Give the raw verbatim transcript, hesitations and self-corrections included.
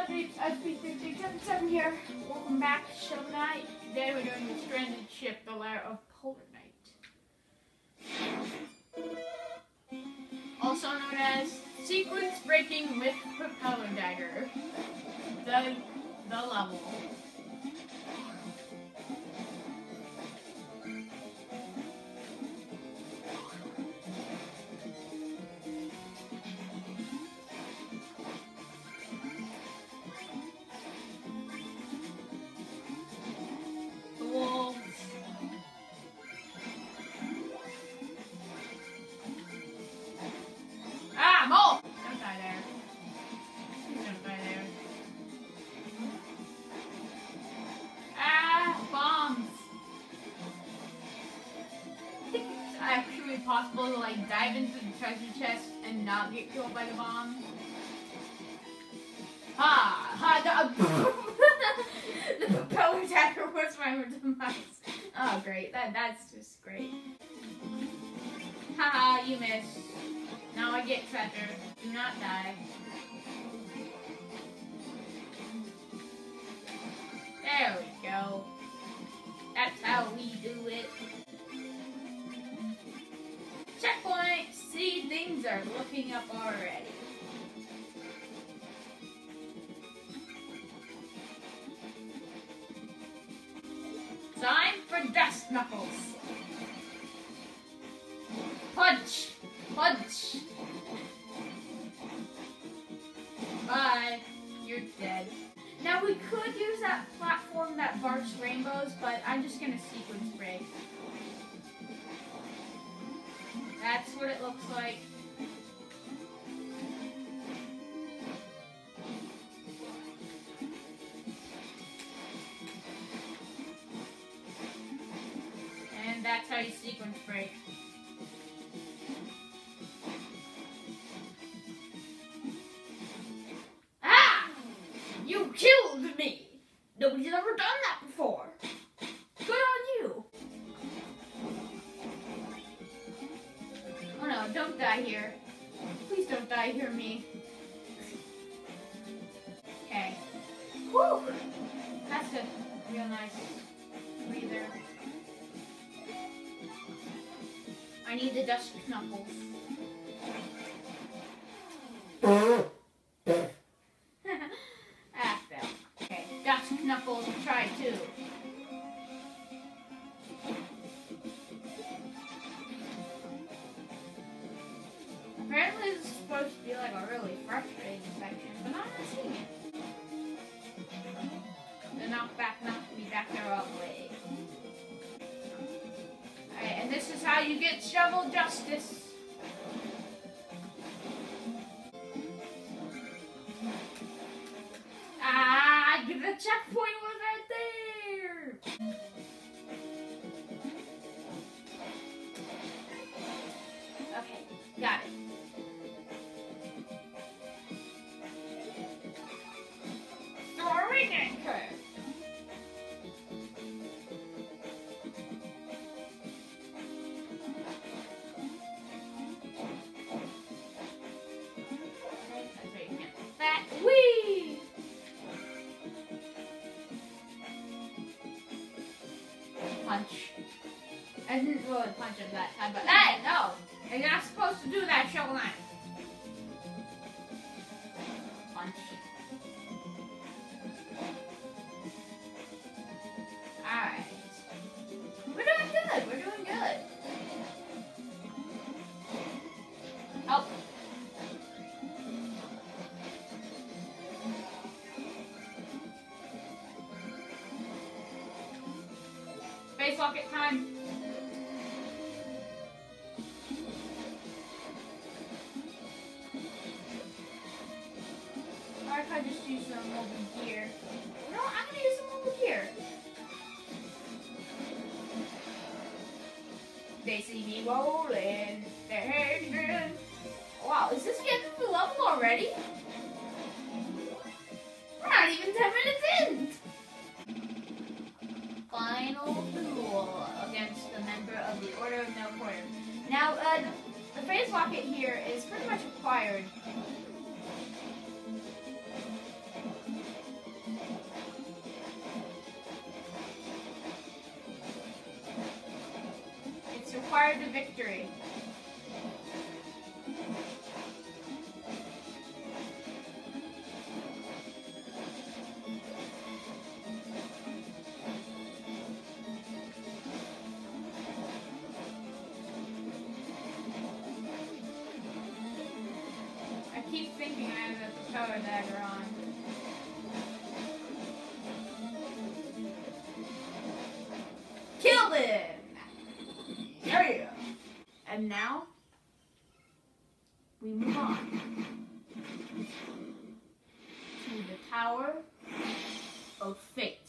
peeps, S P six six seven seven here. Welcome back to Shovel Knight. Today we're doing the stranded ship, the lair of Polar Knight. Also known as Sequence Breaking with Propeller Dagger. The, the level. Possible to like dive into the treasure chest and not get killed by the bomb. Ha! Ha! The, the propeller dagger was my demise. Oh, great! That that's just great. Haha! You missed. Now I get treasure. Do not die. There we go. That's how we do it. Checkpoint! See, things are looking up already. Time for Dust Knuckles. Punch! Punch! Bye. You're dead. Now we could use that platform that barks rainbows, but I'm just gonna sequence break. That's what it looks like. And that's how you sequence break. Ah! You killed me! Nobody's ever done that before. Good on you. Oh no, don't die here. Please don't die here, me. Okay. Whew! That's a real nice breather. I need the Dust Knuckles. Ah, fell. Okay, Dust Knuckles, try two. Apparently this is supposed to be like a really frustrating section, but I'm not seeing it. The knockback knocked me back there all the way. Alright, and this is how you get shovel justice. Ah, the checkpoint was right there! Okay, got it. Throwing anchor. That wee. Punch. I didn't really punch him that time, but hey, no, you're not supposed to do that, Shovel Knight. Punch. Alright. We're doing good. We're doing good. Help. Space rocket time. Or if I just use some over here. No, I'm gonna use some over here. They see me rolling. They're wow, is this getting the level already? We're not even ten minutes in. Final duel against a member of the Order of No Quarter. Now, uh, the, the phase rocket here is pretty much acquired. Shards of Victory. I keep thinking I have a power dagger on. Killed it! Yeah! And now, we move on to the Tower of Fate.